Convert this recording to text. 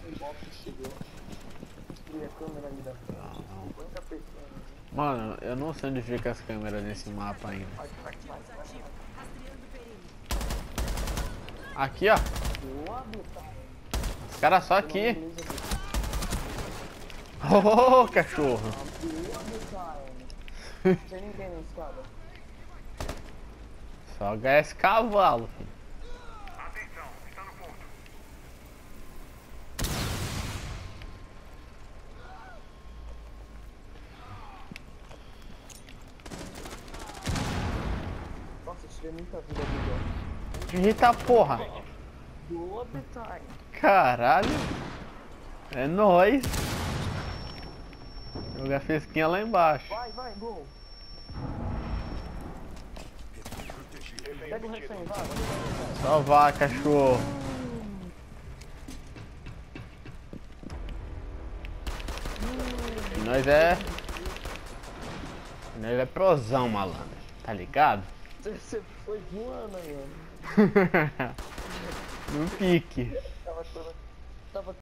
Mano, eu não sei onde fica as câmeras nesse mapa ainda. Aqui, ó. Os caras só aqui. Oh, cachorro. Só HS cavalo, filho. Atenção, está no ponto. Nossa, eu tirei muita vida ali, Eita porra. ó. Overtime. Caralho. É nóis. Jogar fesquinha lá embaixo. Vai, gol. Pega o refém, vai. Só vá, cachorro. Nós é prosão, malandro. Tá ligado? Você foi voando aí, mano. No pique. Tava